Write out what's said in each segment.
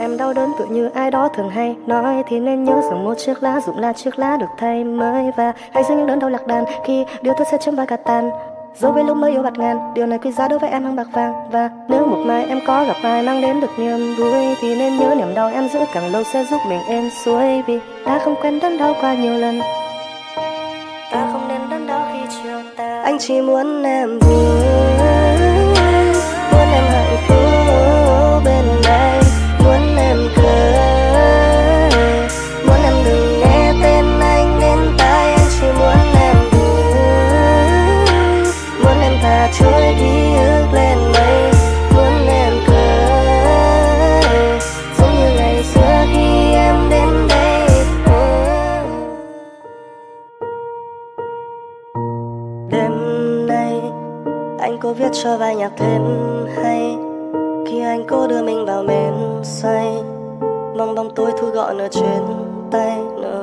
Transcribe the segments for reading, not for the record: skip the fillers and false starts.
em đau đớn tựa như ai đó thường hay nói, thì nên nhớ rằng một chiếc lá rụng là chiếc lá được thay mới. Và hãy giữ những đớn đau lạc đàn khi điều tốt sẽ chấm và cả tàn. Dẫu với lúc mới yêu bạt ngàn, điều này quý giá đối với em hơn bạc vàng. Và nếu một mai em có gặp ai mang đến được niềm vui, thì nên nhớ niềm đau em giữ càng lâu sẽ giúp mình êm xuôi. Vì ta không quen đớn đau qua nhiều lần, ta không nên đớn đau khi chiều ta. Anh chỉ muốn em vui, muốn em hạnh phúc bên đây, muốn em cười, muốn em đừng nghe tên anh đến tai. Anh chỉ muốn em vui, muốn em thả trôi ký ức lên mây, muốn em cười giống như ngày xưa khi em đến đây. Đêm nay anh cố viết cho bài nhạc thêm hay, khi anh cố đưa mình vào men say, mong bóng tối thu gọn ở trên tay.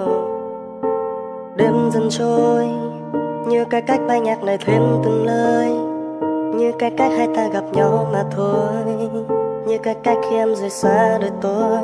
Đêm dần trôi như cái cách bài nhạc này thêm từng lời, như cái cách hai ta gặp nhau mà thôi, như cái cách khi em rời xa đời tôi.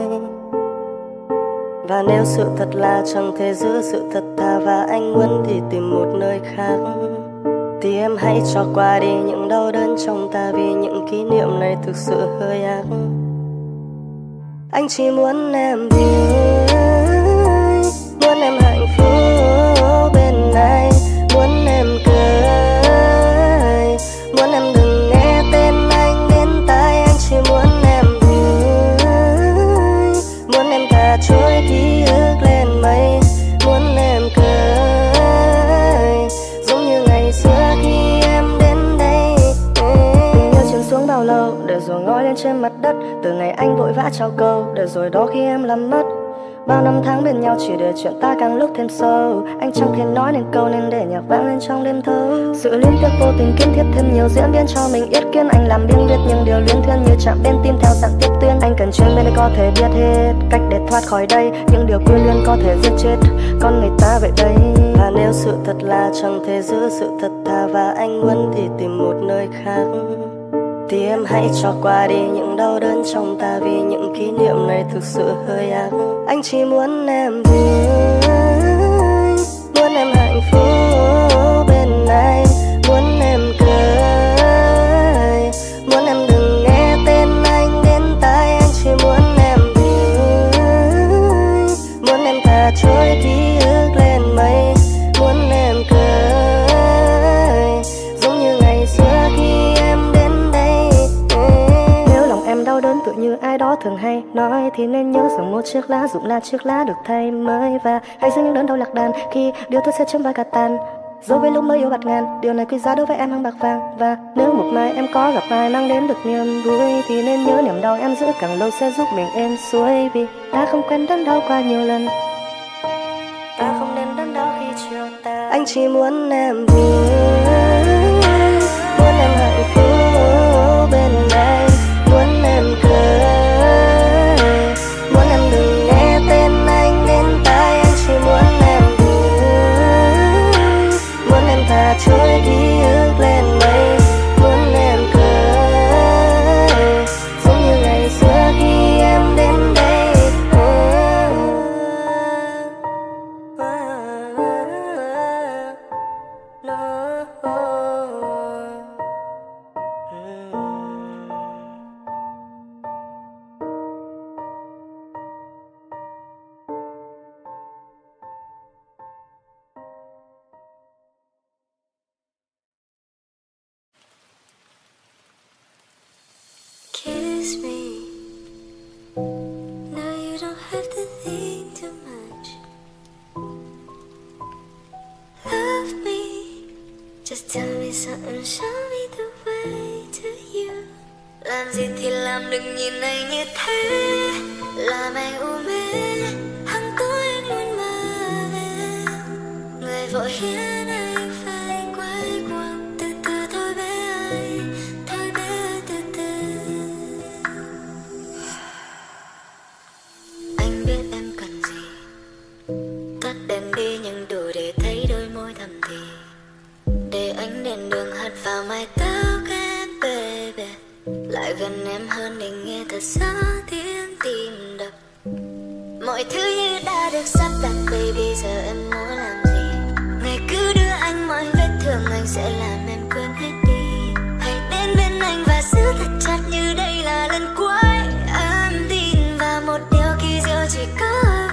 Và nếu sự thật là chẳng thể giữ sự thật thà và anh muốn thì tìm một nơi khác, thì em hãy cho qua đi những đau đớn trong ta, vì những kỷ niệm này thực sự hơi ác. Anh chỉ muốn em vui, muốn em hạnh phúc bên này, muốn em cười, muốn em đừng nghe tên anh đến tai. Anh chỉ muốn em vui, muốn em thả trôi ký ức lên mây, muốn em cười giống như ngày xưa khi em đến đây. Tình yêu chìm xuống bao lâu để rồi ngoi lên trên mặt đất, từ ngày anh vội vã trao câu để rồi đó khi em làm mất. Bao năm tháng bên nhau chỉ để chuyện ta càng lúc thêm sâu, anh chẳng thể nói nên câu nên để nhạc vang lên trong đêm thâu. Sự liên tiếp vô tình kiến thiết thêm nhiều diễn biến cho mình yết kiến. Anh làm biên viết những điều luyến thuyên như chạm bên tim theo dạng tiếp tuyến. Anh cần chuyên bên để có thể biết hết cách để thoát khỏi đây, những điều quyến luyến có thể giết chết con người ta vậy đây. Và nếu sự thật là chẳng thể giữ sự thật thà và anh muốn thì tìm một nơi khác, thì em hãy cho qua đi những đau đớn trong ta, vì những kỷ niệm này thực sự hơi ác. Anh chỉ muốn em vui, muốn em hạnh phúc bên này, muốn em cười, muốn em đừng nghe tên anh đến tai. Anh chỉ muốn em vui, muốn em thả trôi ký ức lên mây, muốn em cười giống như ngày xưa khi em đến đây. Nếu lòng em đau đớn tựa như ai đó thường hay nói, thì nên nhớ rằng một chiếc lá rụng là chiếc lá được thay mới. Và hãy giữ những đớn đau lạc đàn khi điều tốt sẽ chấm và cả tàn. Dẫu với lúc mới yêu bạt ngàn, điều này quý giá đối với em hơn bạc vàng. Và nếu một mai em có gặp ai mang đến được niềm vui, thì nên nhớ niềm đau em giữ càng lâu sẽ giúp mình êm xuôi. Vì ta không quen đớn đau qua nhiều lần, ta không nên đớn đau khi chiều ta. Anh chỉ muốn em vui, muốn em hạnh phúc bên này, muốn em cười, muốn em đừng nghe tên anh đến tai. Anh chỉ muốn em vui, muốn em thả trôi ký ức lên mây, muốn em cười giống như ngày xưa khi em đến đây. Kiss me. No, you don't have to think too much. Love me. Just tell me something, show me the way to you. Làm gì thì làm, đừng nhìn anh như thế, làm anh u mê. Hằng tối anh luôn mơ về, người vội khiến anh phải quay cuồng. Từ từ thôi bé ơi, thôi bé ơi, từ từ. Anh biết em cần gì, tắt đèn đi nhưng đủ để thấy đôi môi thầm thì, để ánh đèn đường hắt vào mái tóc em baby. Lại gần em hơn để nghe thật rõ tiếng tim đập. mọi thứ như đã được sắp đặt. Baby giờ em muốn làm gì? Ngày cứ đưa anh mọi vết thương, anh sẽ làm em quên hết đi. Hãy đến bên anh và giữ thật chặt như đây là lần cuối. Em tin vào một điều kỳ diệu chỉ có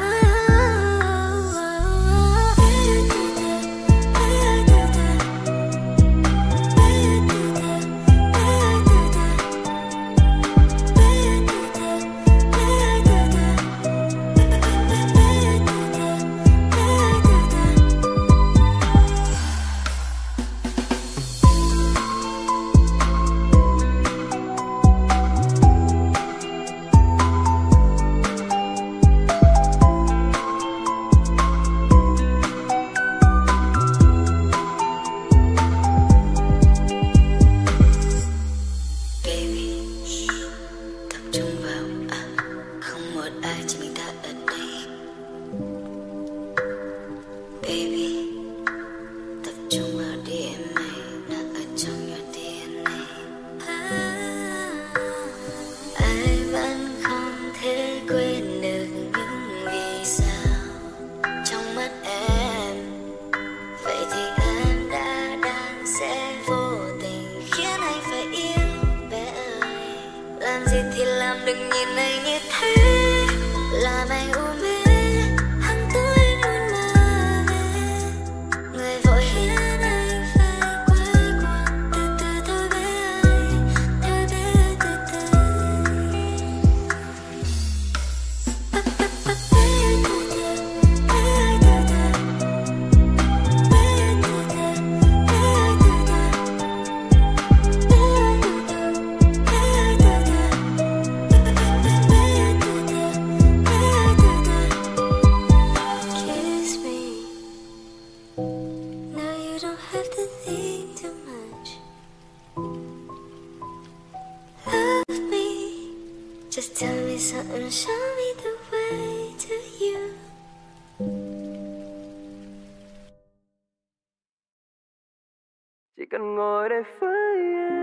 chỉ cần ngồi đây với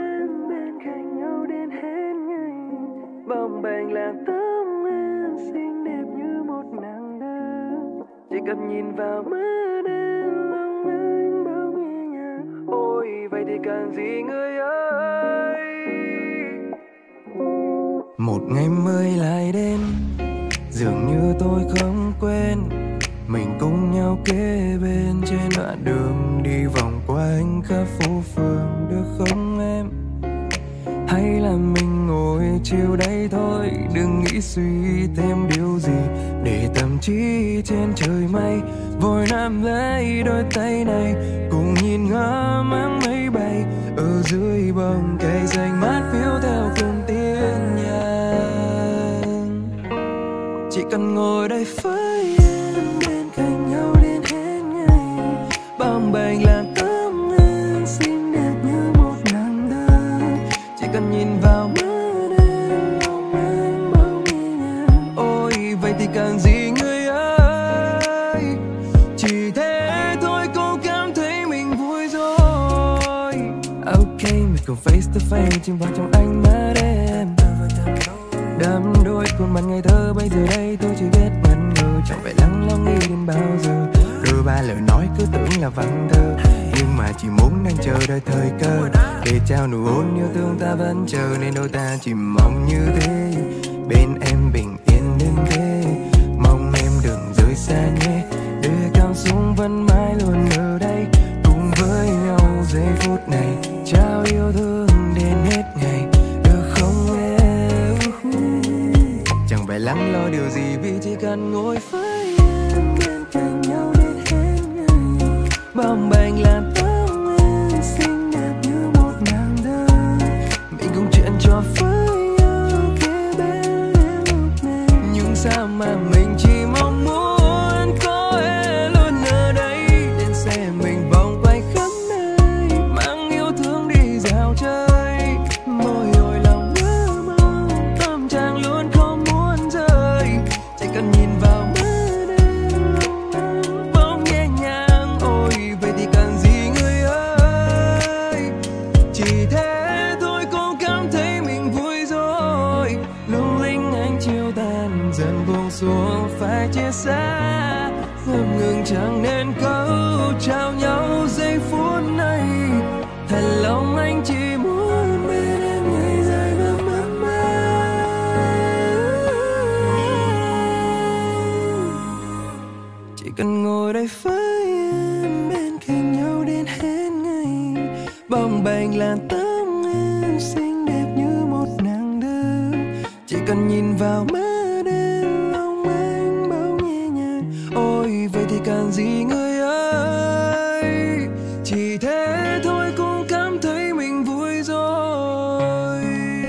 em bên cạnh nhau đến hết ngày, bồng bềnh là tấm em xinh đẹp như một nàng thơ. Chỉ cần nhìn vào mắt em mong anh bao nhẹ nhàng, ôi vậy thì cần gì người ơi. Một ngày mới lại đến, dường như tôi không quên mình cùng nhau kế bên trên đoạn đường đi vòng quanh khắp phố phường, được không em? Hay là mình ngồi chiều đây thôi, đừng nghĩ suy thêm điều gì, để tâm trí trên trời mây vội nắm lấy đôi tay này, cùng nhìn ngắm áng mây bay ở dưới bóng cây xanh mát phiêu theo từng tiếng nhạc. Chỉ cần ngồi đây với em bên cạnh nhau đến hết ngày, bồng bềnh là tấm em xinh đẹp như một nàng thơ. Chỉ cần nhìn vào mắt em lòng anh bao nhẹ nhàng, ôi vậy thì cần gì người ơi. Chỉ thế thôi cô cảm thấy mình vui rồi. Ok mình cùng face to face chìm vào trong ánh mắt em, đắm đuối khuôn mặt ngây thơ. Bây giờ đây tôi chỉ biết ngẩn ngơ, chẳng phải lắng lo nghĩ đến bao giờ. Đôi ba lời nói cứ tưởng là văn thơ, nhưng mà chỉ muốn đang chờ đợi thời cơ để trao nụ hôn yêu thương. Ta vẫn chờ nên đôi ta chỉ mong như thế, bên em bình yên đến thế. Mong em đừng rời xa nhé, để cảm xúc vẫn mãi luôn ở đây cùng với nhau giây phút này, trao yêu thương đến hết ngày, được không em? Chẳng phải lắng lo điều gì vì chỉ cần ngồi với em bên cạnh nhau đến hết ngày, bồng bềnh làm tấm em xinh đẹp như một nàng thơ. Mình cùng chuyện trò với nhau kế bên em lúc này, nhưng sao mà mình chỉ mong muốn có em luôn ở đây, đến xe mình vòng quanh khắp nơi, mang yêu thương đi dạo chơi. Môi hồi lòng nhớ mong, tâm trạng luôn không muốn rời. Chỉ cần nhìn vào mắt em lòng anh bỗng nhẹ nhàng, ôi vậy thì cần gì người ơi. Chỉ thế thôi cô cảm thấy mình vui rồi, lung linh ánh chiều tàn dần dần buông xuống phải chia xa. Ngập ngừng chẳng nên câu chào nhau giây phút này. Thật lòng anh chỉ muốn bên em ngày dài và mơn man. Chỉ cần ngồi đây với em bên cạnh nhau đến hết ngày. Bồng bềnh làn tóc em xinh đẹp như một nàng đơn. Chỉ cần nhìn vào mắt em lòng anh bao nhẹ nhàng. Ôi vậy thì cần gì người ơi. Chỉ thế thôi cũng cảm thấy mình vui rồi.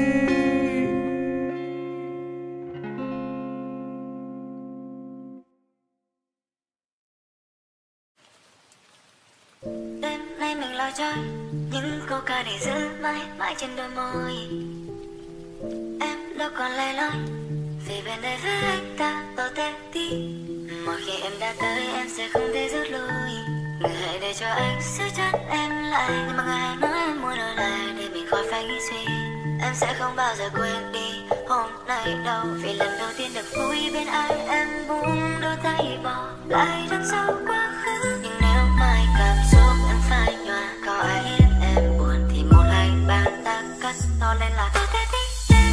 Đêm nay mình lo chơi những câu ca để giữ mãi mãi trên đôi môi. Em đâu còn lẻ loi vì bên đây với anh ta bao tết tí. Mỗi khi em đã tới em sẽ không thể rút lui. Người hãy để cho anh giữ chân em lại. Nhưng mà người hãy nói em muốn ở lại để mình khỏi phải nghĩ suy. Em sẽ không bao giờ quên đi hôm nay đâu. Vì lần đầu tiên được vui bên anh em buông đôi tay bỏ lại đằng sau quá khứ. Nhưng nếu mai cảm xúc em phai nhòa, có ai khiến em buồn thì một hai bàn ta cất to lên là tôi tê tí.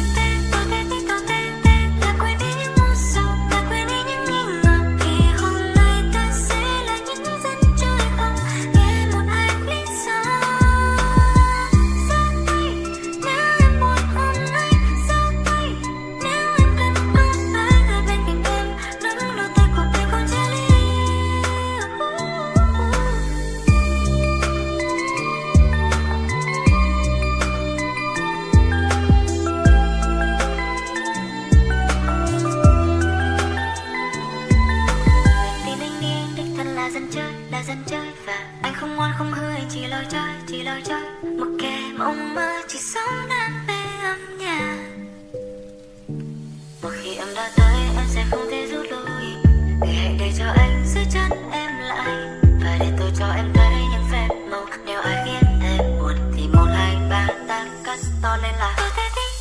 Dân chơi và anh không ngoan không hư, anh chỉ lo chơi một kẻ mộng mơ chỉ sống đam mê âm nhạc. Một khi em đã tới em sẽ không thể rút lui. Người hãy để cho anh giữ chân em lại và để tôi cho em thấy những phép màu. Nếu ai khiến em buồn thì một hai ba ta cất to lên là tôi thấy thích.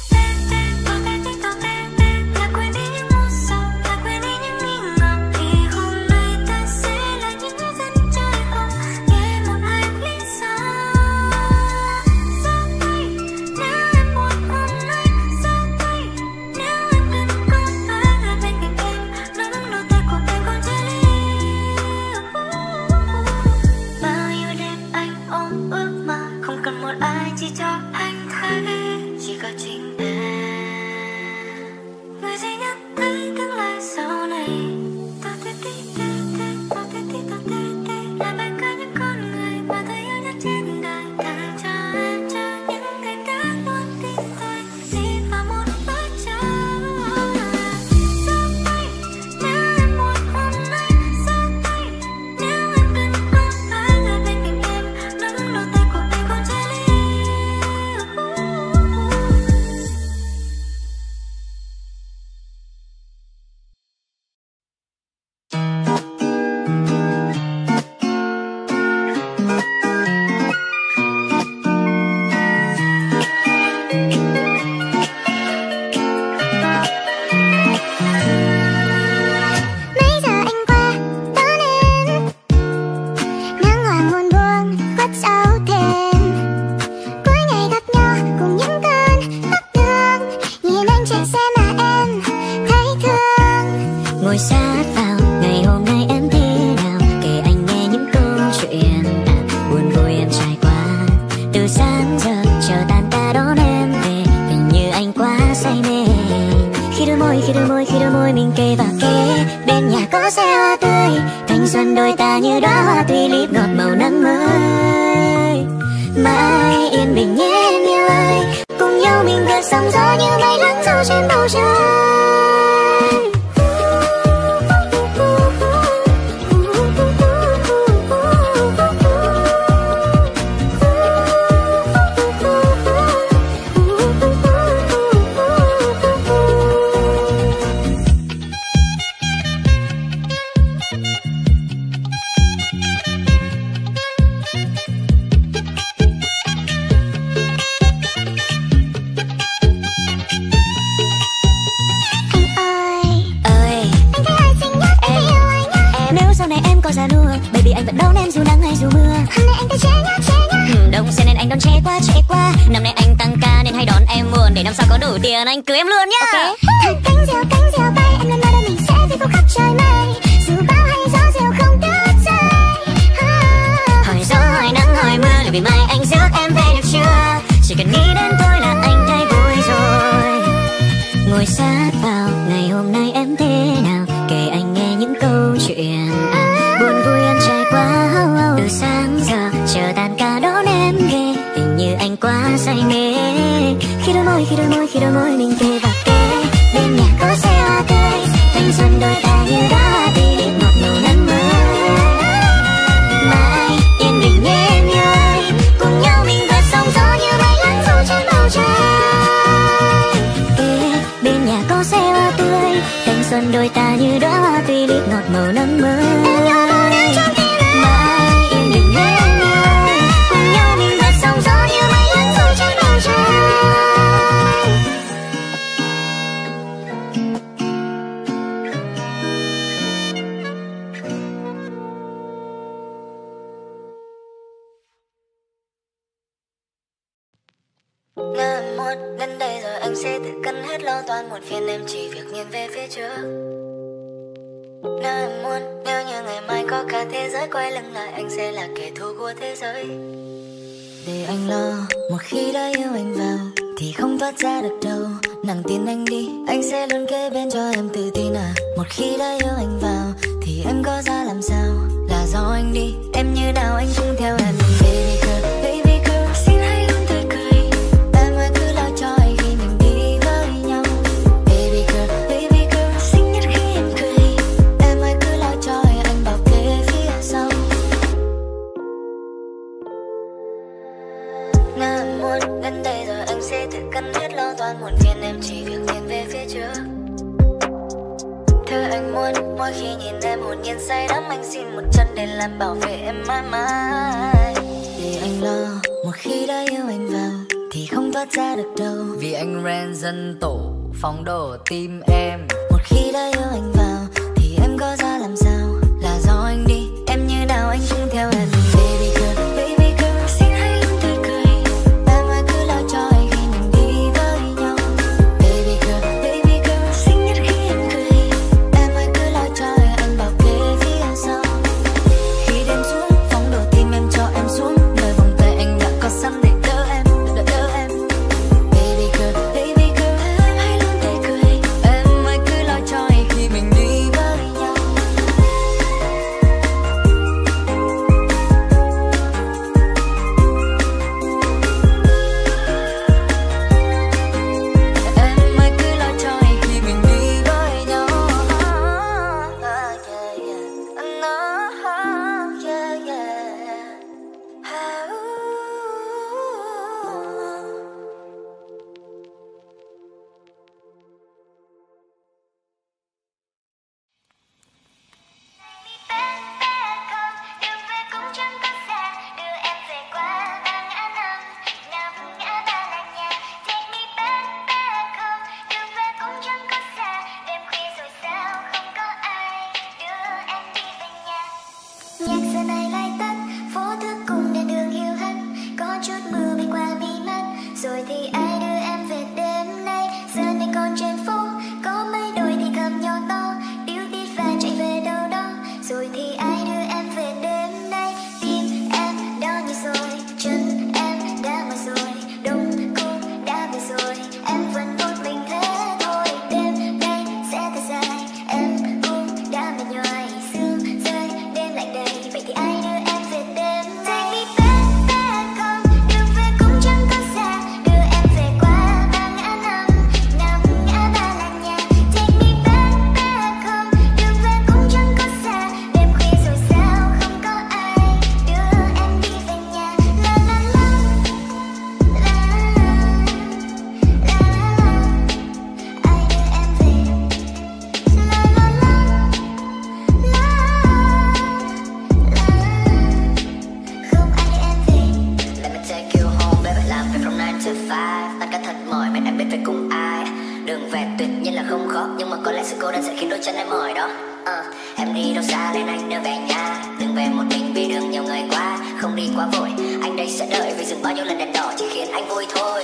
ra nua. Baby anh vẫn đón em dù nắng hay dù mưa. Hôm nay anh tới chế nhá đông xe nên anh đón chế qua. Năm nay anh tăng ca nên hay đón em muộn, để năm sau có đủ tiền anh cưới em luôn nhá. Okay. Thật cánh diều bay, em lần nào đâu mình sẽ đi phố khắp trời mây. Dù bão hay gió diều không đứt dây. Hỏi gió hỏi nắng hỏi mưa là vì mai anh rước em về được chưa? Chỉ cần nghĩ đến thôi là anh thấy vui rồi. Ngồi sát vào ngày hôm nay em thế nào, kể anh nghe những câu chuyện buồn vui ăn trải qua. Từ sáng giờ chờ tan ca đón em ghê, tình như anh quá say mê. Khi đôi môi mình kề vào kề, bên nhà có xe hoa tươi, thanh xuân đôi ta như đã đi đến một màu nắng mới. Mai yên bình nhé em ơi, cùng nhau mình vượt sóng gió như mây lắng dù trên bầu trời. Kề bên nhà có xe hoa tươi, thanh xuân đôi ta như đóa hoa tươi lít ngọt màu nắng mới. Đến đây rồi anh sẽ tự cân hết lo toan một phiền, em chỉ việc nhìn về phía trước. Nếu em muốn, nếu như ngày mai có cả thế giới quay lưng lại, anh sẽ là kẻ thù của thế giới. Để anh lo, một khi đã yêu anh vào thì không thoát ra được đâu. Nàng tin anh đi, anh sẽ luôn kế bên cho em tự tin à. Một khi đã yêu anh vào thì em có ra làm sao, là do anh đi, em như nào anh cũng theo em. Baby girl, xin hãy luôn tươi cười, em ơi cứ lo cho anh khi mình đi với nhau. Baby girl, xinh nhất khi em cười, em ơi cứ lo cho anh bảo kê phía sau. Nếu em muốn, đến đây rồi anh sẽ tự cân hết lo toan muộn phiền, em chỉ việc nhìn về phía trước. Thứ anh muốn, mỗi khi nhìn em hồn nhiên say đắm, anh xin một chân để làm bảo vệ em mãi mãi. Để anh lo, một khi đã yêu anh vào thì không thoát ra được đâu. Vì anh ren dân tổ, phóng đổ tim em. Một khi đã yêu anh vào thì em có ra làm sao, là do anh đi, em như nào anh cũng theo em. Baby girl, xin hãy luôn tươi cười, em ơi cứ lo cho anh khi mình đi với nhau. Baby girl, xinh nhất khi em cười, em ơi cứ lo cho anh bảo kê phía sau. Khi đêm xuống, phóng đổ tim em cho em xuống, nơi vòng tay anh đã có sẵn để đỡ em. Baby girl, em hãy luôn tươi cười, em ơi cứ lo cho anh khi lại sự cô đơn sẽ khiến đôi chân em mỏi đó. Em đi đâu xa nên anh đưa về nhà, đừng về một mình vì đường nhiều người qua. Không đi quá vội, anh đây sẽ đợi vì dừng bao nhiêu lần đèn đỏ chỉ khiến anh vui thôi.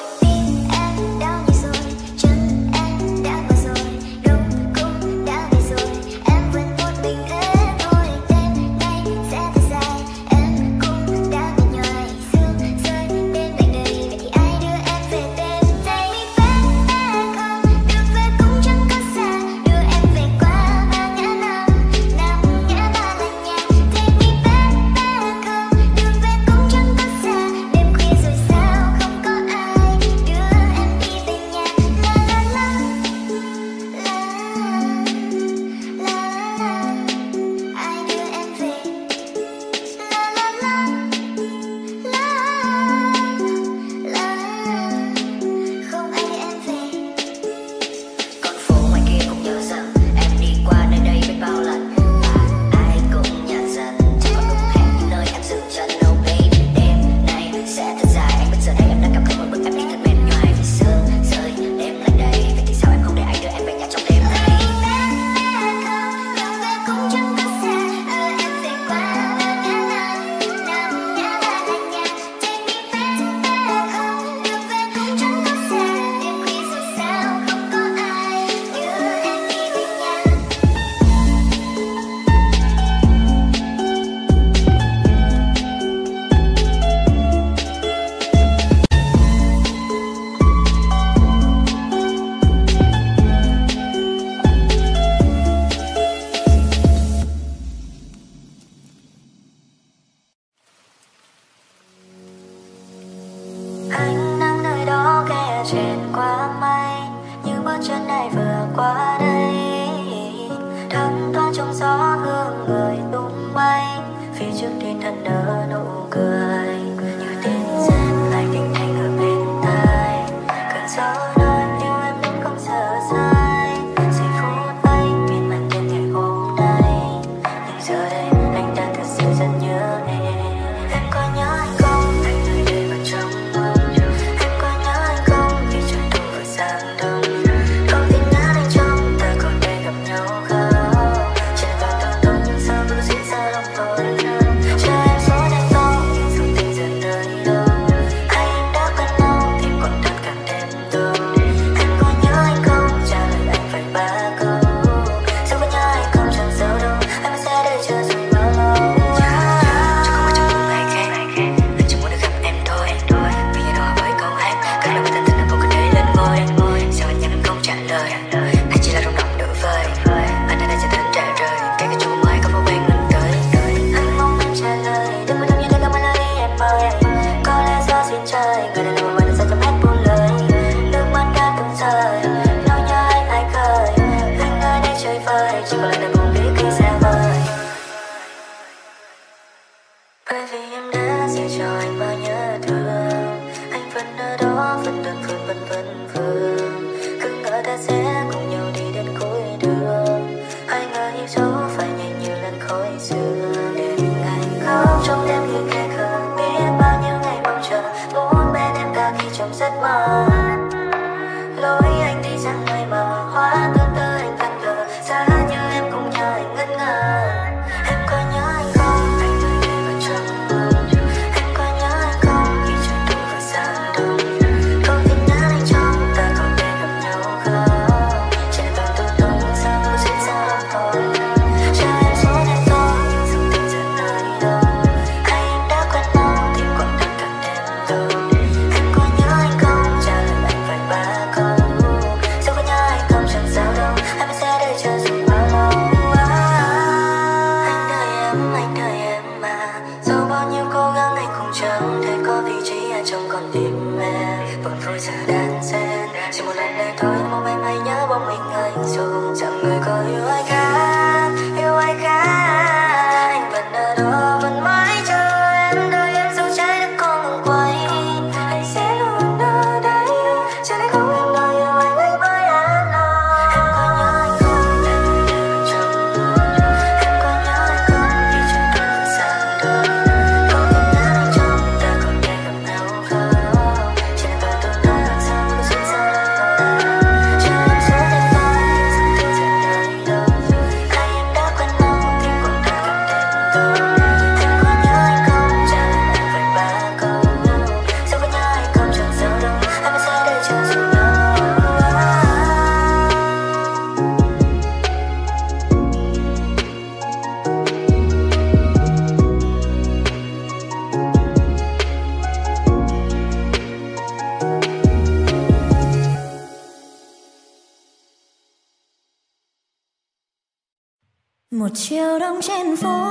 Một chiều đông trên phố,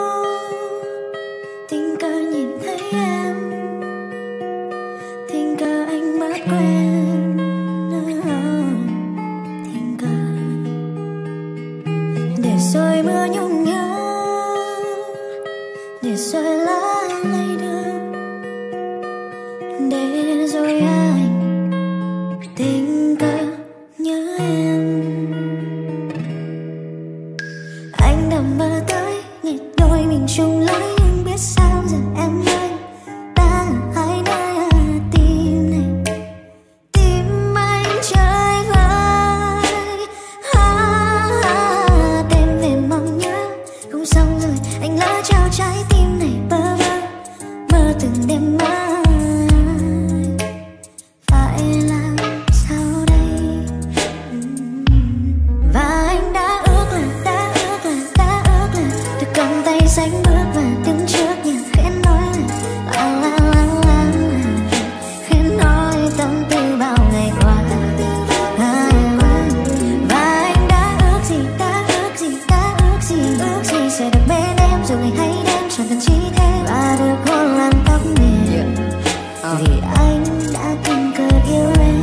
tình cờ nhìn thấy em, tình cờ anh mất quên, tình cờ để rồi mưa nhung nhớ, để rồi lá lay đưa, để rồi anh tình cờ nhớ em. Anh đã mơ tới ngày đôi mình chung lối, nhưng biết sao giờ em ơi, ta ở hai nơi tim này, tim anh chơi vơi. Đêm đêm mong nhớ không xong rồi, anh lỡ trao trái tim này bơ vơ, mơ từng đêm mơ. Phải làm sao đây? Và anh đã ước là được cầm tay sánh bước và đứng trước nhà khẽ nói là khẽ nói tâm tư bao ngày qua. Và anh đã ước gì sẽ được bên em rồi ngày hay đêm chẳng cần chi thêm, và được hôn làn tóc mềm vì anh đã tình cờ yêu em.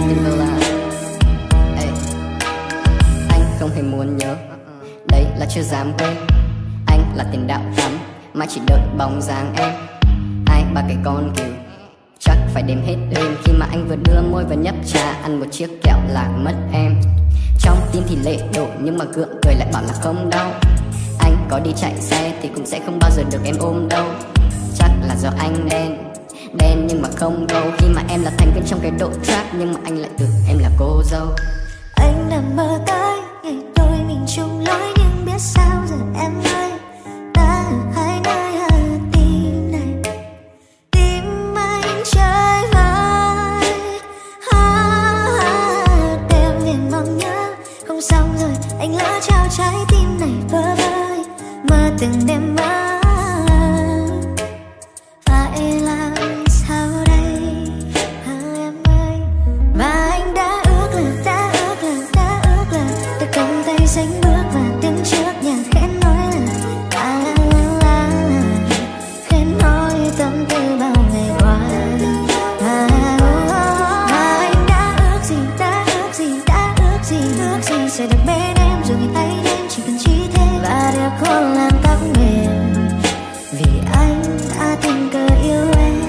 Anh không hề muốn nhớ, đây là chưa dám quên. Anh là tiền đạo tắm, mà chỉ đợi bóng dáng em. Ai ba cái con cừu, chắc phải đếm hết đêm. Khi mà anh vừa đưa môi vào nhấp trà, ăn một chiếc kẹo là mất em. Trong tim thì lệ đổ, nhưng mà gượng cười lại bảo là không đau. Anh có đi chạy xe thì cũng sẽ không bao giờ được em ôm đâu. Chắc là do anh đen nhưng mà không đâu. Khi mà em là thành viên trong cái đội trap, nhưng mà anh lại tưởng em là cô dâu. Anh đã mơ tới ngày đôi mình chung lối, nhưng biết sao giờ em ơi, ta ở hai nơi tim này, tim anh chơi vơi. Đêm đêm mong nhớ không xong rồi, anh lỡ trao trái tim này bơ vơ, mơ từng đêm mơ. Phải làm sao đây em ơi? Và anh đã ước là được cầm tay sánh bước và đứng trước nhà khẽ nói là khẽ nói tâm tư bao ngày qua. Và anh đã ước gì sẽ được bên em rồi ngày hay đêm chỉ cần chi thêm, và được hôn làn tóc mềm vì anh đã tình cờ yêu em.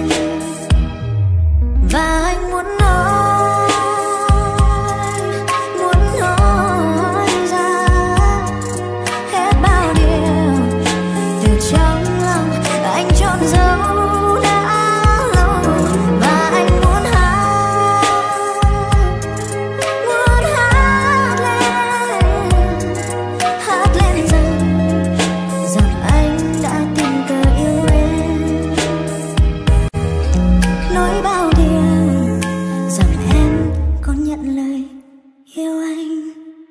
Và anh muốn nói ra hết bao điều từ trong lòng anh chôn giấu đã lâu. Và anh muốn hát lên rằng anh đã tình cờ yêu em. Nói bao điều rằng em có nhận lời yêu anh.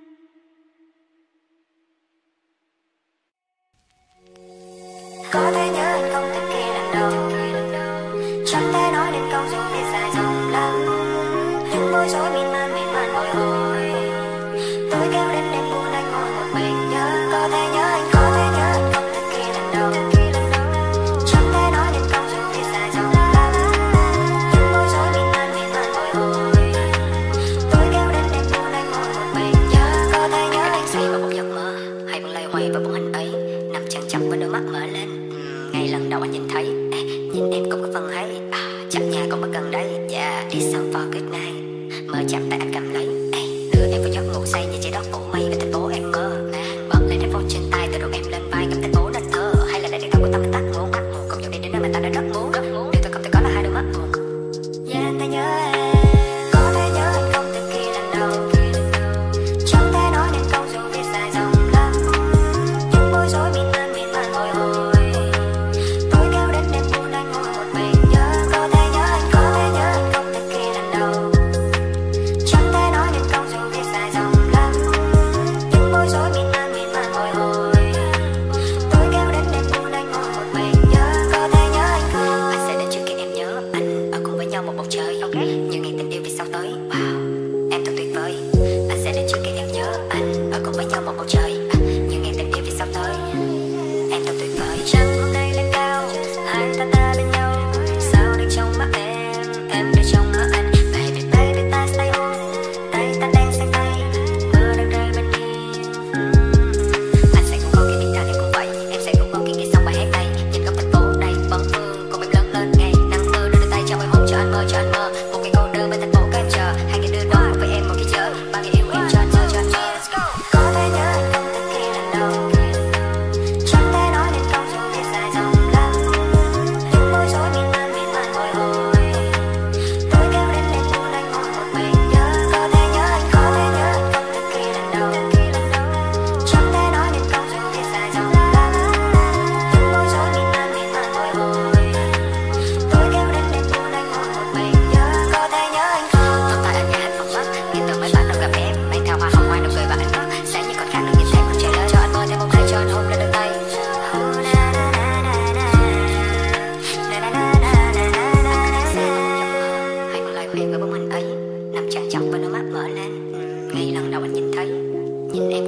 Có thể nhớ anh không từ khi lần đầu, chẳng thể nói nên câu dù biết dài dòng lắm, những bối rối miên man bồi hồi. Tôi kêu đến đêm buồn anh ngồi một mình nhớ. Có thể nhớ anh không từ khi lần đầu, chẳng thể nói nên câu dù biết dài dòng lắm, những bối rối miên man bồi hồi. Tôi kêu đến đêm buồn anh ngồi một mình nhớ. Có thể nhớ anh say vào một giấc mơ, hay vẫn lay hoay vào bóng hình ấy, nằm chăn chọc với đôi mắt mở lên. Ngay lần đầu anh nhìn thấy, nhìn em cũng có phần hay, chẳng nhà cũng ở gần đây. It's time for good night, mơ chạm tay anh cầm lấy, đưa em vào giấc ngủ say như trái đất phủ mây về thành phố em mơ. Bật lên headphone trên tay, từ đầu em lên vai cầm thành phố nên thơ, hay là để điện thoại của tâm mình tắt ngủ, cùng nhau đi đến nơi mà ta đã rất muốn. Điều tôi không thể có là hai đôi mắt buồn. Ta nhớ em. Có thể nhớ anh không từ khi lần đầu, chẳng thể nói nên câu dù biết dài dòng lắm, những bối rối miên man bồi hồi. Tôi kêu đến đêm buồn anh ngồi một mình nhớ. Có thể nhớ anh không từ khi lần đầu, chẳng thể nói nên câu dù biết dài dòng lắm, những bối rối miên man bồi hồi. Tôi kêu đến đêm buồn anh ngồi một mình nhớ. Có thể nhớ anh không. Anh sẽ đến trước khi em nhớ anh, ở cùng với nhau một bầu trời, như ngày tình yêu vì sao tới. Wow, em thật tuyệt vời. Anh sẽ đến trước khi em nhớ anh, ở cùng với nhau một bầu trời, như ngày tình yêu vì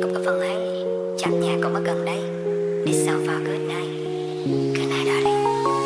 được ở phần hay, chẳng nhà cũng ở gần đây. It's so far good night. Good night darling.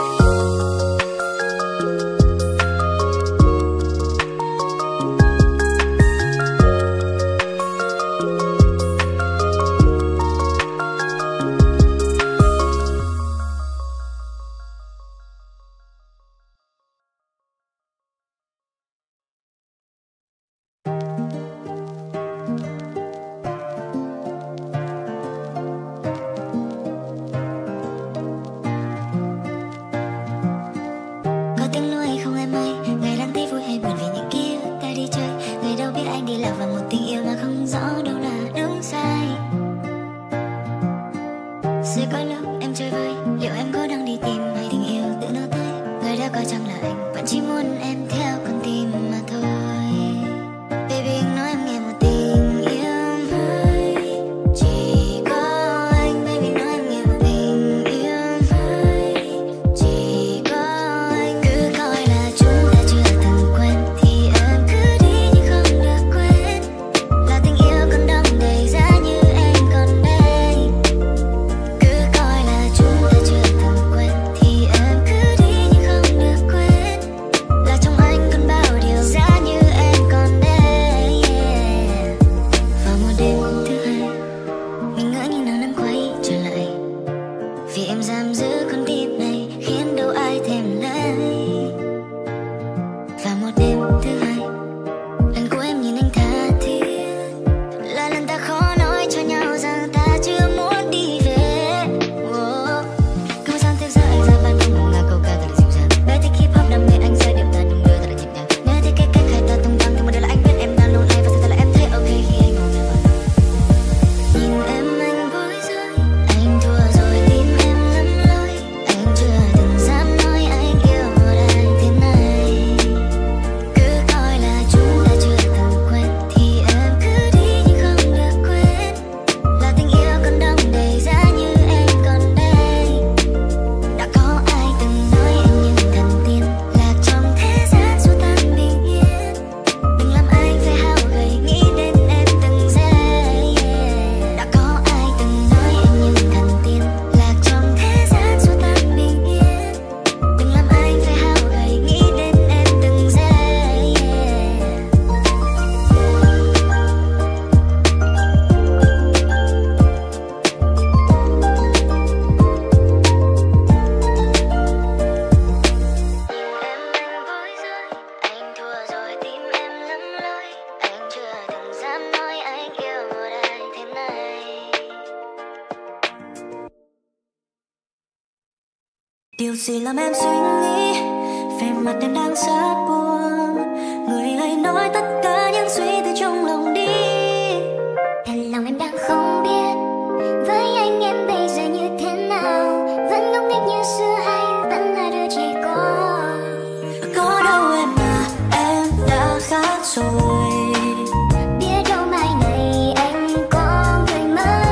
Điều gì làm em suy nghĩ về mặt em đang rất buồn, người hãy nói tất cả những suy tư trong lòng đi. Thật lòng em đang không biết với anh em bây giờ như thế nào, vẫn ngốc nghếch như xưa hay vẫn là đứa trẻ con. Có đâu em à, em đã khác rồi. Biết đâu mai này anh có người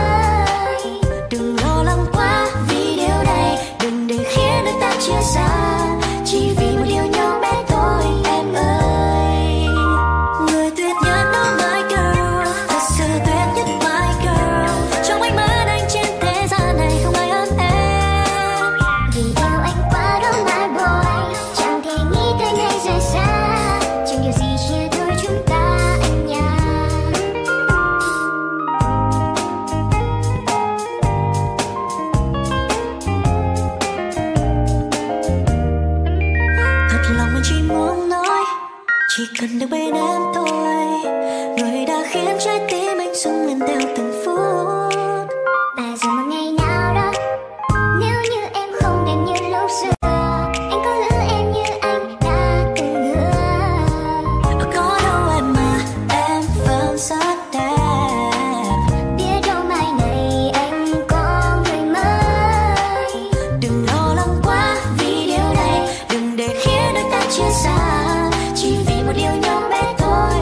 mới. Đừng lo lắng quá vì điều này, đừng để khiến đôi ta chia xa, chỉ vì một điều nhỏ bé thôi em ơi. Người tuyệt nhất đó my girl, thật sự tuyệt nhất my girl. Trong ánh mắt anh trên thế gian này không ai hơn em. Vì yêu anh quá đó my boy, chẳng thể nghĩ tới ngày rời xa, chẳng điều gì chia đôi chúng ta anh nha. Thật lòng anh chỉ muốn nói, chỉ cần được bên em thôi, người đã khiến trái tim anh rung lên theo từng phút. Và rồi một ngày nào đó, nếu như em không đẹp như lúc xưa, anh có lỡ em như anh đã từng hứa. Có đâu em mà em vẫn rất đẹp. Biết đâu mai này anh có người mới. Đừng lo lắng quá vì điều này, đừng để khiến đôi ta chia xa, chỉ vì một điều nhỏ bé thôi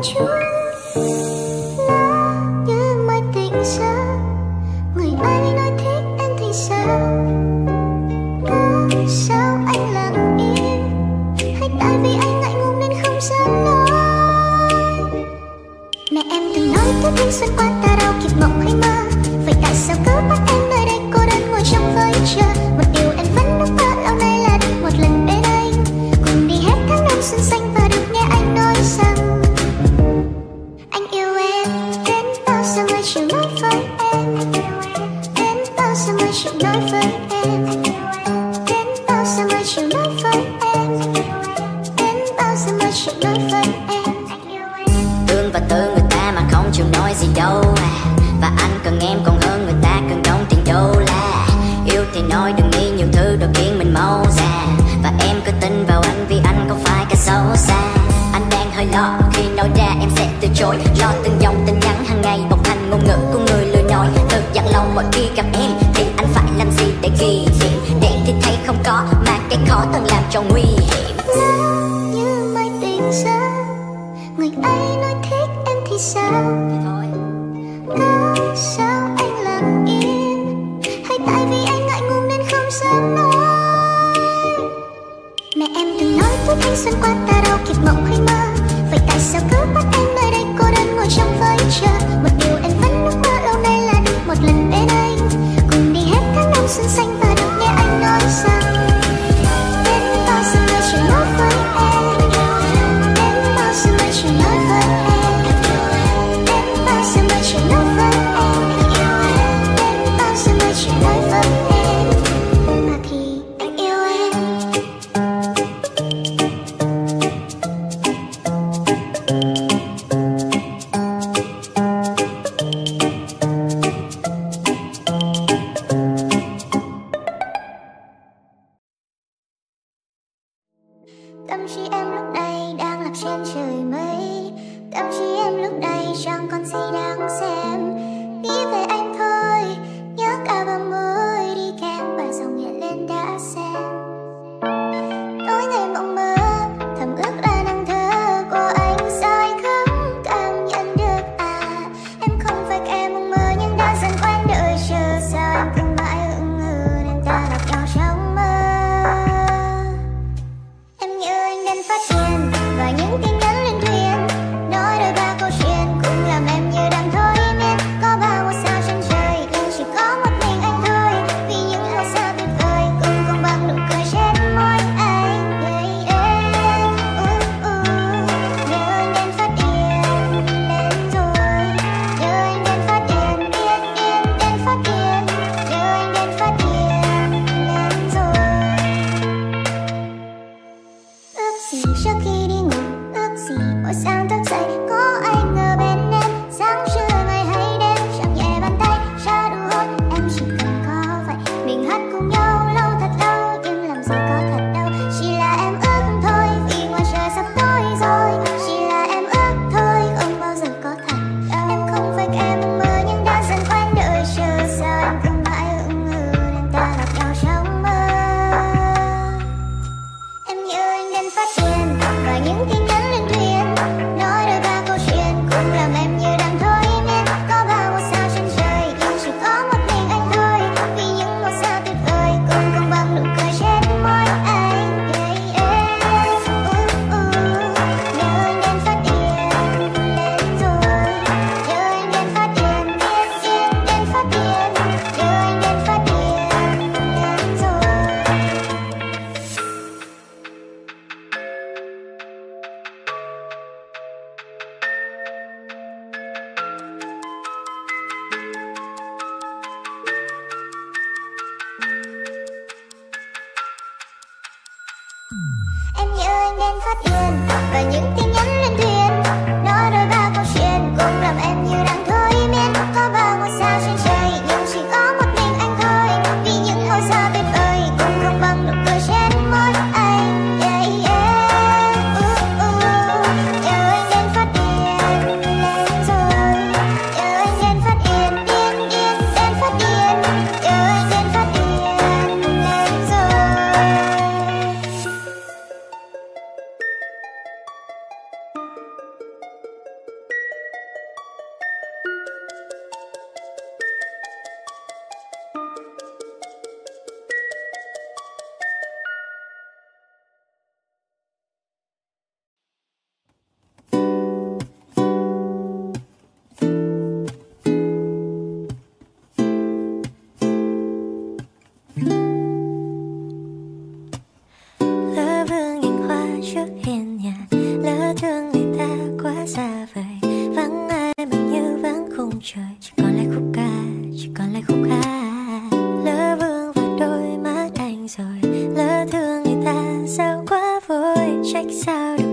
chút. Lỡ như mai tỉnh giấc, người ai nói thích em thì sao? Lỡ sao anh lặng im, hay tại vì anh ngại ngùng nên không dám nói? Mẹ em từng nói thứ thanh xuân qua ta đâu kịp mộng hay mơ, vậy tại sao cứ bắt em nơi đây cô đơn ngồi trong vơi chờ? Một điều em vẫn ước mơ lâu nay là được một lần bên anh, cùng đi hết tháng năm xuân xanh và được nghe anh nói rằng anh yêu em. Đến bao giờ mới chịu nói với em? Đến bao giờ mới chịu nói với em? Đến bao giờ mới chịu nói với em? Đến bao giờ mới chịu nói với em? Thương và thương người ta mà không chịu nói gì đâu à. Và anh cần em còn hơn người ta cần đồng tiền đô la. Yêu thì nói đừng nghĩ nhiều thứ đôi khiến mình mau già. Và em cứ tin vào anh vì anh không phải kẻ xấu xa. Anh đang hơi lo khi nói ra em sẽ từ chối. Lo từng dòng tin nhắn hàng ngày bộc thành ngôn ngữ của người lười nói. Tự dặn lòng mỗi khi gặp em thì anh phải làm gì để ghi điểm. Để thì thấy không có mà cái khó từng làm cho nguy hiểm. Lỡ như mai tỉnh giấc, người ấy nói thích em thì sao? Lỡ sao anh lặng im, hay tại vì anh ngại ngùng nên không dám nói? Mẹ em từng nói thứ thanh xuân qua ta đâu kịp mộng hay mơ, vậy tại sao cứ bắt em nơi đây cô đơn ngồi trong vơi chờ? Một điều em vẫn ước mơ lâu nay là được một lần bên anh, cùng đi hết tháng năm xuân xanh và được nghe anh nói rằng đến bao giờ mới chịu nói với em? Đến bao giờ mới chịu nói với em? Đến bao giờ mới chịu nói với em? Đến bao giờ mới chịu nói với em? Mà thì anh yêu em. Tâm trí em lúc này đang lạc trên trời mây, tâm trí em lúc này chẳng còn gì đáng xem. Nghĩ về anh thôi, nhớ cả bờ môi đi kèm bài dòng hiện lên đã xem. Tối ngày mộng mơ, thầm ước là nàng thơ của anh, sao anh không cảm nhận được à? Em không phải kẻ mộng mơ nhưng đã dần quen đợi chờ, sao anh cứ mãi ưng hừ nên ta gặp nhau trong mơ. Em như anh đến phát điên và những tin nhắn liên thuyên, nói đôi ba câu chuyện cũng làm em như đang thôi miên. Có bao ngôi sao trên trời nhưng chỉ có một mình anh thôi, vì những ngôi sao tuyệt vời cũng không bằng nụ cười trên môi anh. Nhớ anh đến phát điên lên rồi, nhớ anh đến phát điên điên điên đến phát điên, nhớ anh đến phát điên lên rồi. Ước gì trước khi đi ngủ, ước gì mỗi sáng thức dậy có anh ở bên em. Sáng trưa ngày hay đêm chạm nhẹ bàn tay ra đủ hôn, em chỉ cần có vậy. Mình hát cùng nhau lâu thật lâu nhưng làm gì có thật đâu. Chỉ là em ước thôi vì ngoài trời sắp tối rồi. Chỉ là em ước thôi không bao giờ có thật đâu. Em không phải kẻ mộng mơ nhưng đã dần quen đợi chờ, sao anh cứ mãi ưng hừ nên ta gặp nhau trong mơ. Em như anh đến phát điên và những tin nhắn liên thuyên, nói đôi ba câu chuyện cũng làm em như đang thôi miên. Có bao ngôi sao trên trời nhưng chỉ có một mình anh thôi, vì những ngôi sao tuyệt vời cũng không bằng nụ cười trên môi anh. Nhớ anh đến phát điên lên rồi, nhớ anh đến phát điên điên điên đến phát điên, nhớ anh đến phát điên lên rồi. Em như anh đến phát điên và những tin nhắn liên thuyên, nói đôi ba câu chuyện cũng làm em như đang thôi miên. Có bao ngôi sao trên trời nhưng chỉ có một mình anh thôi, vì những ngôi sao tuyệt vời cũng không bằng nụ cười trên môi anh. Nhớ anh đến phát điên lên rồi, nhớ anh đến phát điên điên điên đến phát điên, nhớ anh đến phát điên lên rồi.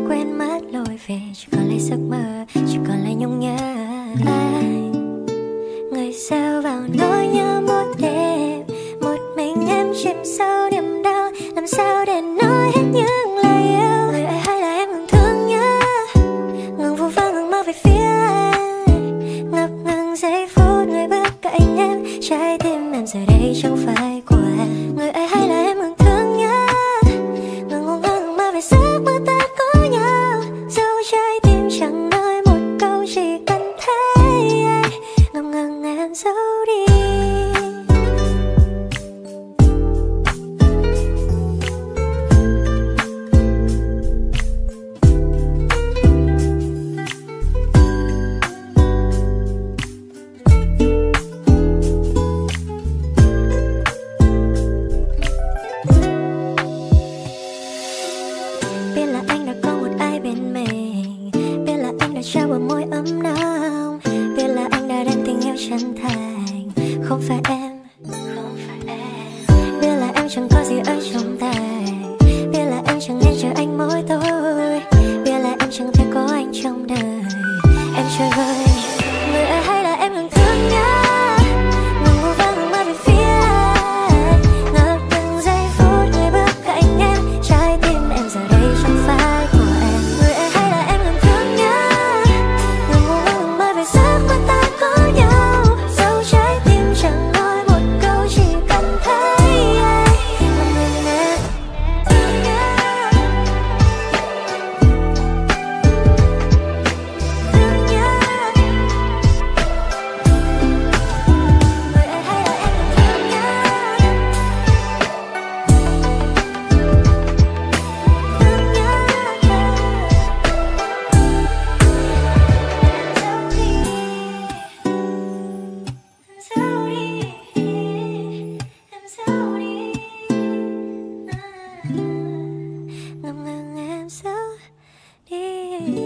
quên mất lối về, chỉ còn lại giấc mơ, chỉ còn lại nhung nhớ anh. Người sao vào nỗi nhớ một đêm, một mình em chìm sâu niềm đau, làm sao để nói hết những lời yêu. Người ấy hay là em ngừng thương nhớ, ngừng vu vơ ngừng mơ về phía anh, ngập ngừng giây phút người bước cạnh em, trái tim em giờ đây chẳng phải của em. Người ấy hay là em ngừng thương nhớ, ngừng ngu ngơ ngừng mơ về giấc mơ ta có nhau, dẫu trái tim chẳng nói một câu, chỉ cần thấy anh ngập ngừng em giấu đi. Biết là anh đã có một ai bên mình, biết là anh đã trao bờ môi ấm nồng, biết là anh đã đem tình yêu chân thành, không phải em. Biết là em chẳng có gì ở trong tay, biết là em chẳng nên chờ anh mỗi tối, biết là em chẳng thể có anh trong đời. Em chơi vơi người ấy hay là em ngừng thương nhớ, ngừng vu vơ ngừng mơ về phía anh, ngập từng giây phút người bước cạnh em, trái tim em giờ đây chẳng phải của em. Người ấy hay là em ngừng thương nhớ, ngừng ngu ngơ ngừng mơ về giấc mơ ta có nhau, dẫu trái tim chẳng nói một câu, chỉ cần thấy anh ngập ngừng em thương nhớ, thương nhớ. Người ấy hay là em ngừng thương nhớ, thương nhớ. Ngập ngừng em giấu đi.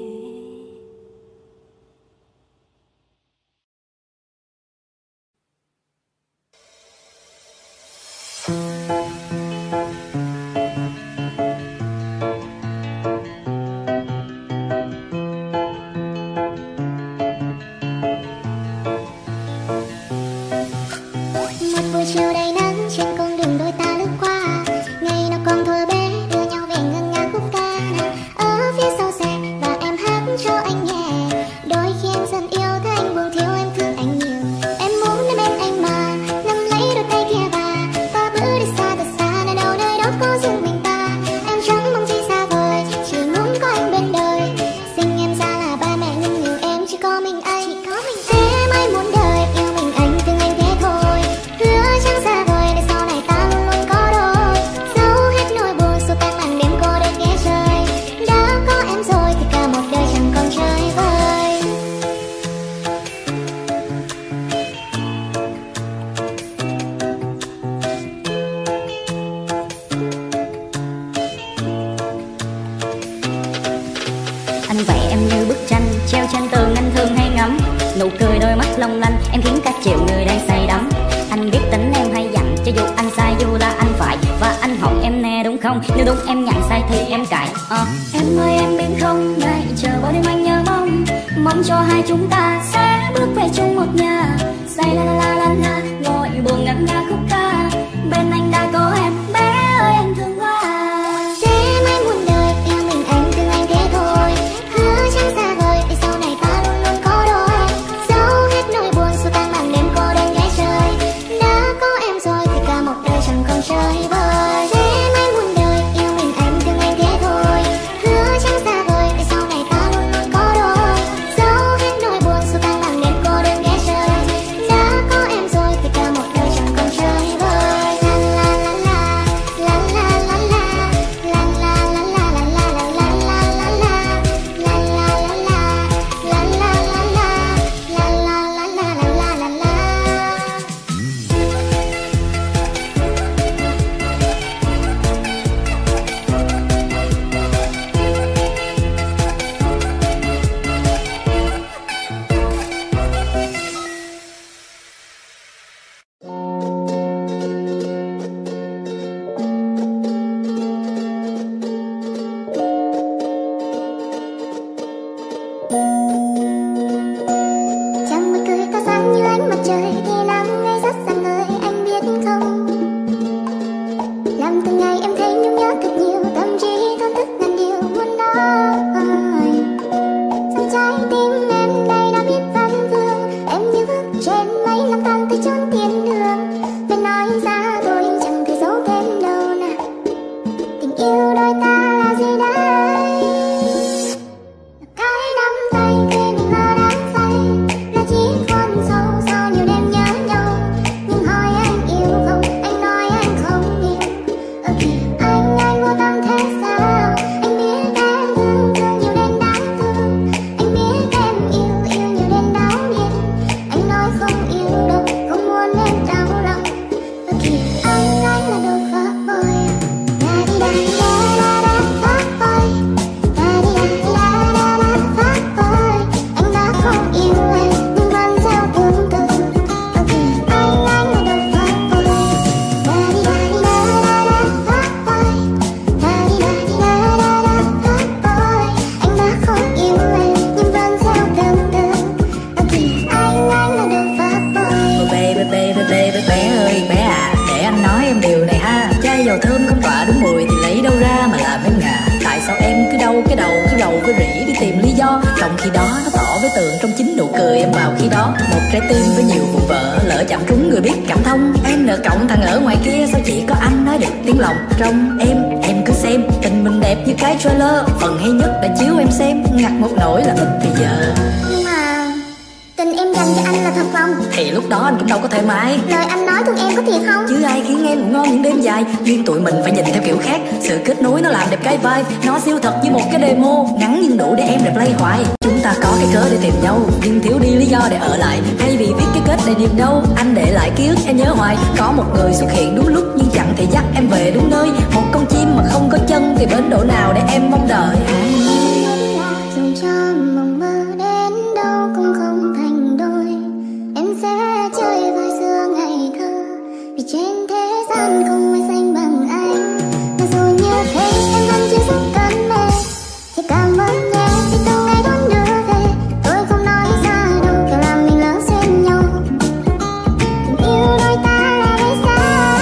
Một buổi chiều đầy nắng trên con đường đôi ta lướt qua, ngày nào còn thuở bé đưa nhau về ngân nga khúc ca ở phía sau xe và em hát cho anh nghe. Đôi khi em dần yêu thấy anh buồn thiếu em thương anh nhiều, em muốn đến bên anh mà nắm lấy đôi tay kia và bước đi xa thật xa nơi đâu nơi đó có riêng mình ta. Em chẳng mong chi xa vời, chỉ muốn có anh bên đời. Sinh em ra là ba mẹ nhưng nhiều em chỉ có mình anh. Thế mãi muốn đời yêu mình anh thương anh thế thôi, hứa chẳng xa vời để sau này ta luôn luôn có đôi. Dẫu hết nỗi buồn xua tan màn đêm cô đơn ghé trời, đã có em rồi thì cả một đời chẳng còn chơi vơi. Anh vẽ em như bức tranh treo trên tường, anh thường hay ngắm nụ cười đôi mắt long lanh, em khiến cả triệu người đang say đắm. Anh biết tính em hay dặn cho dù anh sai dù là anh phải, và anh học em nè đúng không, nếu đúng em nhận sai thì em cãi. Em ơi em biết không, ngày chờ bao đêm anh nhớ mong, mong cho hai chúng ta sẽ bước về chung một nhà. Say la la la la ngồi buồn ngân nga khúc ca, bên anh đã có em bé ơi anh thương quá. Thế mãi muốn đời yêu mình anh thương anh thế thôi, hứa chẳng xa vời để sau này ta luôn luôn có đôi. Dẫu hết nỗi buồn xua tan màn đêm cô đơn ghé trời, đã có em rồi thì cả một đời chẳng còn chơi vơi. Thế mãi muốn đời yêu mình anh thương anh thế thôi, hứa chẳng xa vời để sau này ta luôn luôn có đôi. Dẫu hết nỗi buồn xua tan màn đêm cô đơn ghé trời, đã có em rồi thì cả một đời chẳng còn chơi vơi. La la la la với rỉ đi tìm lý do. Trong khi đó nó tỏ với tường trong chính nụ cười em vào khi đó. Một trái tim với nhiều vùng vỡ, lỡ chạm trúng người biết cảm thông. N cộng thằng ở ngoài kia sao chỉ có anh nói được tiếng lòng trong em cứ xem tình mình đẹp như cái trailer. Phần hay nhất đã chiếu em xem, ngặt một nỗi là ít thì giờ. Nhưng mà tình em dành cho anh là thật không? Thì lúc đó anh cũng đâu có thoải mái. Lời anh nói thương em có thiệt không? Chứ ai khiến em ngủ ngon những đêm dài. Duyên tụi mình phải nhìn theo kiểu khác. Sự kết nối nó làm đẹp cái vibe. Nó siêu thật như một cái demo, ngắn nhưng đủ để em đẹp lay hoài. Chúng ta có cái cớ để tìm nhau, nhưng thiếu đi lý do để ở lại. Thay vì viết cái kết để niềm đau, anh để lại ký ức em nhớ hoài. Có một người xuất hiện đúng lúc nhưng chẳng thể dắt em về đúng nơi. Một con chim mà không có chân thì bến đỗ nào để em mong đợi. Dù cho mộng mơ đến đâu cũng không thành đôi, em sẽ chơi vơi xưa ngày thơ, vì trên thế gian không ai xanh bằng anh. Mà dù như thế em vẫn chưa giúp cơn mê, thì cảm ơn nhé vì từng ngày đón đưa về. Tôi không nói ra đâu kẻo làm mình lỡ xuyên nhau. Tình yêu đôi ta là vì sao?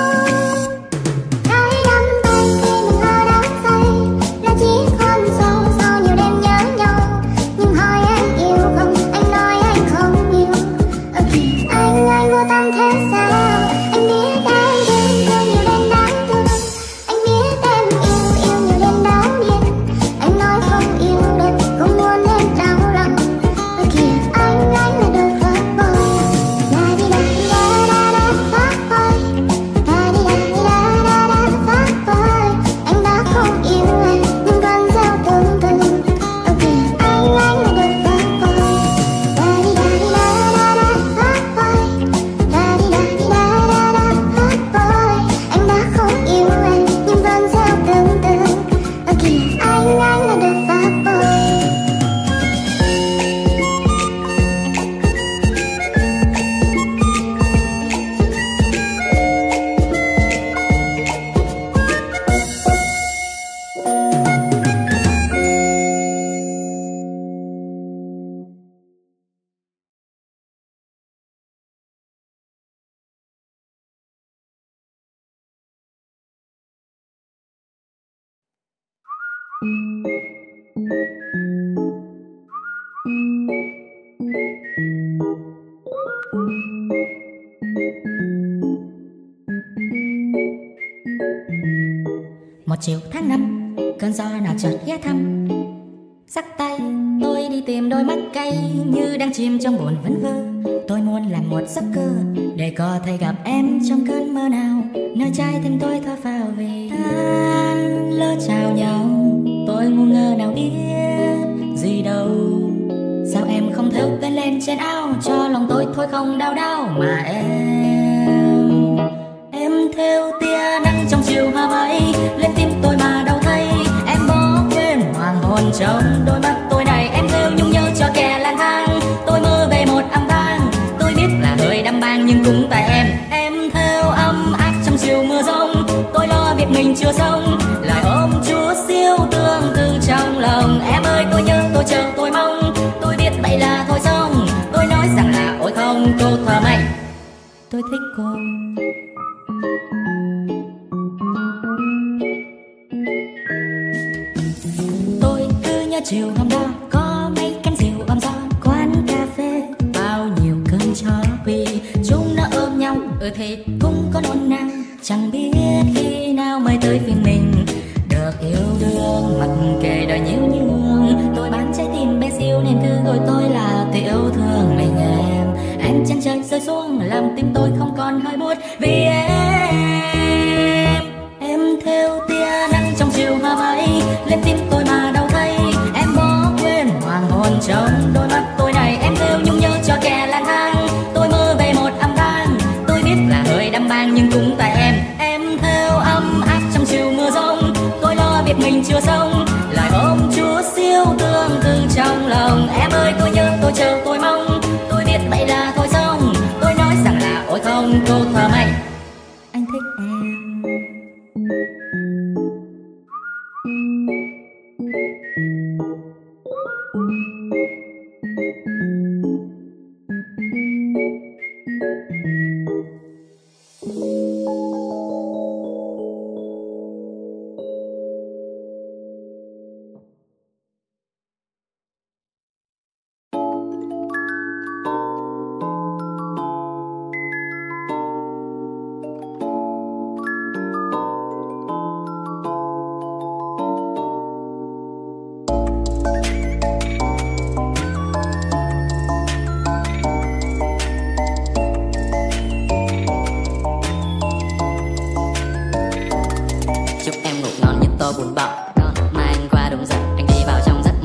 Cái đắm tay khi mình mơ đắm say là chiếc hôn sâu sau nhiều đêm nhớ nhau. Nhưng hỏi anh yêu không, anh nói anh không yêu. Ở kìa anh vô tâm thế sao? Anh biết em thương thương nhiều đến đáng thương. Anh biết em yêu nhiều đến đau điên. Anh nói không yêu đâu, không muốn em đau lòng. Ở kìa anh là đồ phá bôi. La đi da phá bôi. La đi da phá bôi. Anh đã không yêu em nhưng vẫn gieo tương tư. Ở kìa anh là đồ phá bôi. La đi da phá bôi. La đi da phá bôi. Anh đã không yêu em nhưng vẫn gieo tương tư. Ở kìa anh là đồ phá bôi. Một chiều tháng 5, cơn gió nào chợt ghé thăm, sắc tay tôi đi tìm đôi mắt cay như đang chìm trong buồn vấn vơ. Tôi muốn làm một giấc cơ để có thể gặp em trong cơn mơ nào, nơi trái tim tôi thở phào vì ta lỡ chào nhau. Tôi ngu ngơ nào biết gì đâu, sao em không thêu tên lên trên áo cho lòng tôi thôi không đau đau mà em thêu tia nắng trong chiều hoa bay lên tim tôi mà đâu thấy. Em bỏ quên hoàng hôn trong đôi mắt tôi này, em thêu nhung nhớ cho kẻ lang thang. Tôi mơ về một âm vang, tôi biết là hơi đăm bang nhưng cũng tại em thêu ấm áp trong chiều mưa rông. Tôi lo việc mình chưa xong, lại ôm chúa siêu tương tư trong lòng. Em ơi tôi nhớ, tôi chờ, tôi mong, tôi biết vậy là thôi xong. Tôi nói rằng là ôi không, cô thơ mày, tôi thích cô. Tôi cứ nhớ chiều hôm đó có mấy cánh diều ôm gió, quán cà phê bao nhiêu cơn gió quỳ, chúng nó ôm nhau thì cũng có nôn nao. Chẳng biết khi nào mới tới phiên mình được yêu đương, mặc kệ đời nhiêu nhương. Tôi bán trái tim bé xíu nên cứ gọi tôi là tiểu thương mình em. Ánh trăng trời rơi xuống làm tim tôi không còn hơi buốt vì em thêu tia nắng trong chiều hoa bay lên tim tôi mà đâu thấy. Em bỏ quên hoàng hôn trong đôi mắt tôi này, em thêu nhung nhớ cho kẻ lang thang. Tôi mơ về một âm vang, tôi biết là hơi đăm bang nhưng cũng tại em thêu ấm áp trong chiều mưa rông. Tôi lo việc mình chưa xong, lại ôm chúa siêu tương tư trong lòng. Em ơi tôi nhớ, tôi chờ, tôi mong, tôi biết vậy là thôi xong. Tôi nói rằng là ôi không, cô thơ mày, anh thích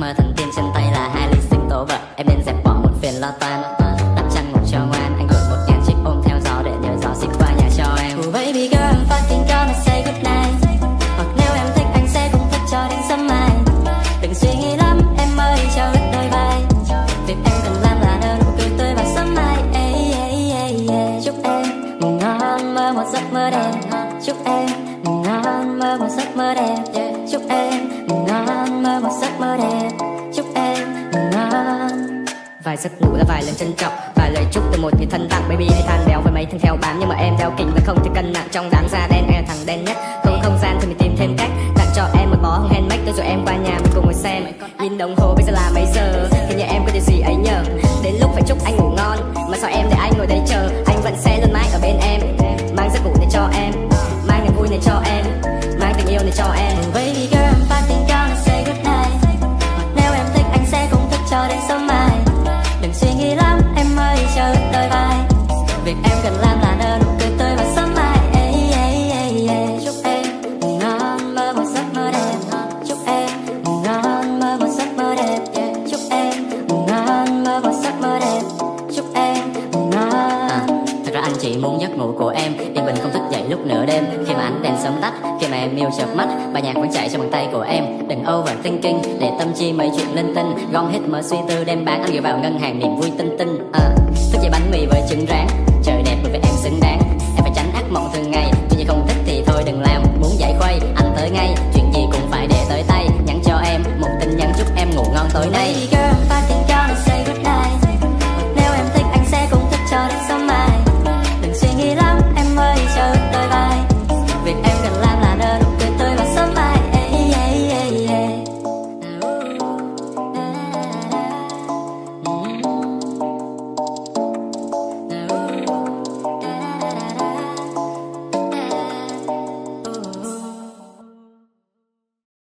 mơ thành tiên trên tay là 2 ly sinh tố vợ. Em nên dẹp bỏ một phiền lo toan, đắp chăn ngủ cho ngoan. Anh gửi 1000 chiếc ôm theo gió để nhờ gió xịt qua nhà cho em. Oh baby girl, I'm fucking gonna say goodnight. Hoặc nếu em thích anh sẽ cùng thức cho đến sớm mai. Đừng suy nghĩ lắm em ơi, cho ướt đôi vai. Việc em cần làm là nở nụ cười tươi vào sớm mai. Chúc em ngủ ngon mơ một giấc mơ đẹp. Chúc em ngủ ngon mơ một giấc mơ đẹp. Chúc em ngủ ngon mơ một giấc mơ đẹp. Chúc em ngủ ngon. Vài giấc ngủ là vài lần trân trọng, vài lời chúc từ một người thân tặng. Baby hay than béo với mấy thằng theo bám, nhưng mà em đeo kính và không thể cân nặng. Trong đám da đen em là thằng đen nhất, không có không gian thì mình tìm thêm cách. Tặng cho em một bó hồng handmade, tôi rồi em qua nhà mình cùng ngồi xem. Nhìn đồng hồ bây giờ là mấy giờ, thì nhà em có điều gì ấy nhờ. Đến lúc phải chúc anh ngủ ngon, mà sao em để anh ngồi đây chờ. Anh vẫn sẽ luôn mãi ở bên em, mang giấc ngủ này cho em, mang niềm vui này cho em, mang tình yêu này cho em. Baby girl, I'm fucking gonna say goodnight. Hoặc nếu em thích anh sẽ cùng thức cho đến sớm mai. Đừng suy nghĩ lắm em ơi, cho ướt đôi vai. Việc em cần làm là nở nụ cười tươi vào sớm mai. Chúc em ngủ ngon mơ một giấc mơ đẹp. Chúc em ngủ ngon mơ một giấc mơ đẹp. Chúc em ngủ ngon mơ một giấc mơ đẹp. Chúc em ngủ ngon. Thật ra anh chỉ muốn giấc ngủ của em yên bình, không thức dậy lúc nửa đêm. Khi mà ánh đèn sớm tắt, khi mà em yêu chợp mắt, bài nhạc vẫn chạy trong bàn tay của em. Đừng overthinking, để tâm trí mấy chuyện linh tinh. Gom hết mớ suy tư đem bán, anh gửi vào ngân hàng niềm vui tinh tinh. Thức dậy bánh mì với trứng rán, trời đẹp bởi vì em xứng đáng. Em phải tránh ác mộng thường ngày, tuy nhiên không thích thì thôi đừng làm. Muốn